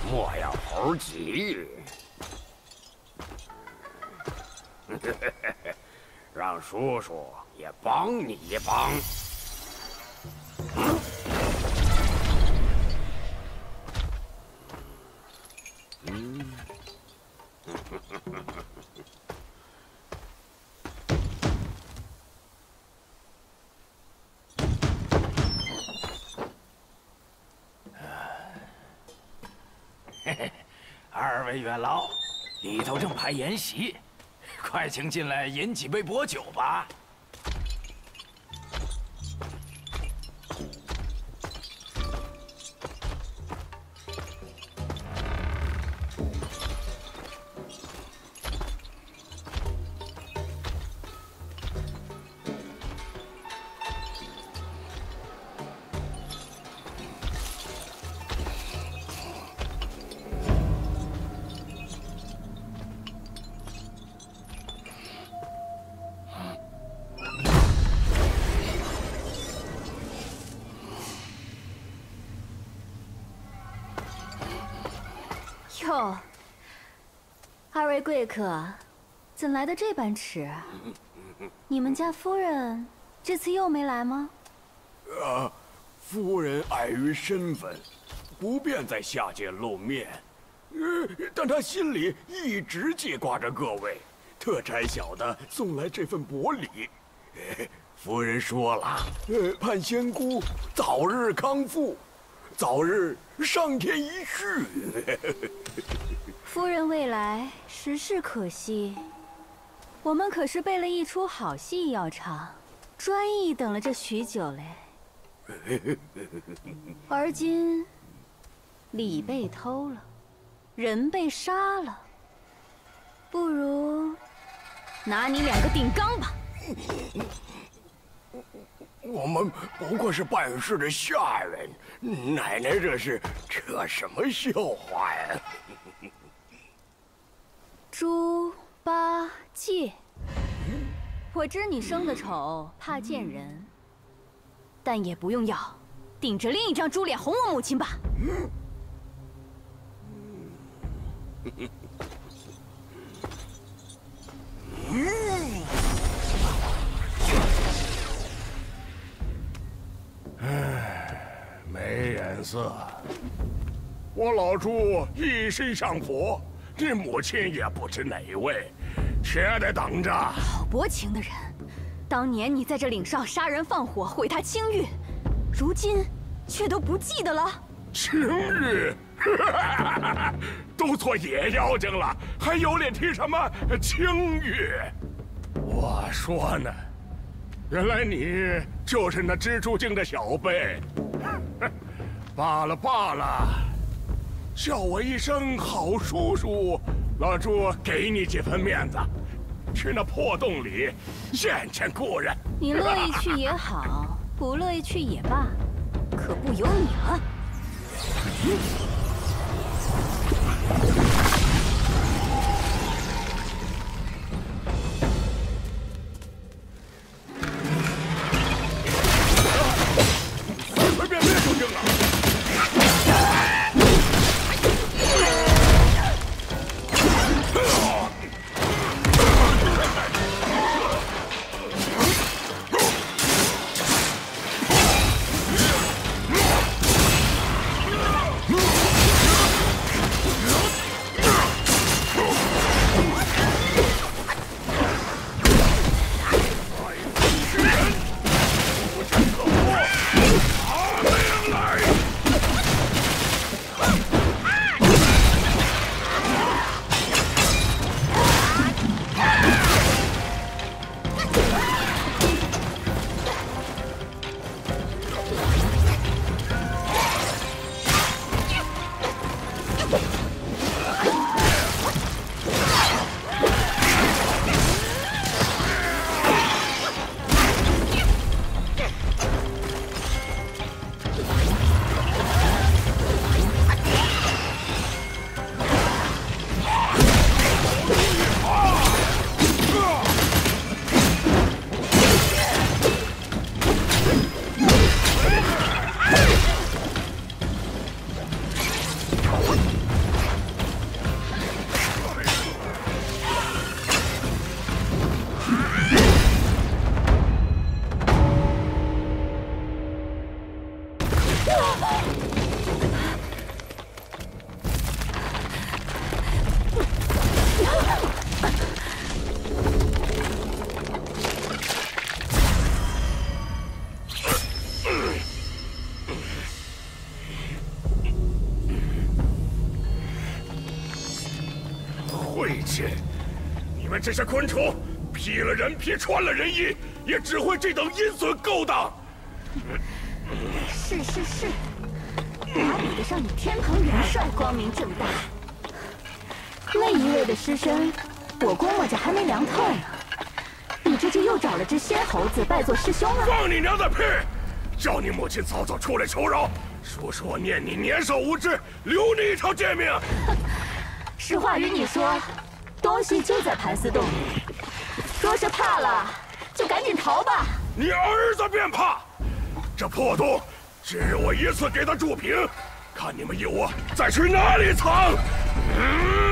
莫要猴急，让叔叔也帮你一帮。 二位元老，里头正排筵席，快请进来饮几杯薄酒吧。 哟，二位贵客，怎来的这般迟？你们家夫人这次又没来吗？ 夫人碍于身份，不便在下界露面。但她心里一直记挂着各位，特差小的送来这份薄礼。夫人说了，盼仙姑早日康复，早日上天一续。 夫人未来，实是可惜。我们可是备了一出好戏要唱，专意等了这许久嘞。而今礼被偷了，人被杀了，不如拿你两个顶缸吧。 我们不过是办事的下人，奶奶这是扯什么笑话呀？ 猪八戒，我知你生的丑，怕见人，但也不用要，顶着另一张猪脸哄我母亲吧。 没眼色。我老朱一心向佛，你母亲也不知哪位，且得等着。 好薄情的人，当年你在这岭上杀人放火，毁他清誉，如今却都不记得了。 清誉，都做野妖精了，还有脸提什么清誉？我说呢，原来你就是那蜘蛛精的小辈。罢了罢了，叫我一声好叔叔，老朱给你几分面子，去那破洞里见见故人。 你乐意去也好，不乐意去也罢，可不由你了。 随便灭就行了。 晦气！你们这些昆虫，披了人皮，穿了人衣，也只会这等阴损勾当。 是，哪比得上你天蓬元帅光明正大？那一位的尸身，我估摸着还没凉透呢。你这就又找了只仙猴子拜做师兄了？ 放你娘的屁！叫你母亲早早出来求饶，说我念你年少无知，留你一条贱命。 实话与你说，东西就在盘丝洞里。若是怕了，就赶紧逃吧。 你儿子便怕？这破洞，今日我一次给他筑平，看你们有我再去哪里藏！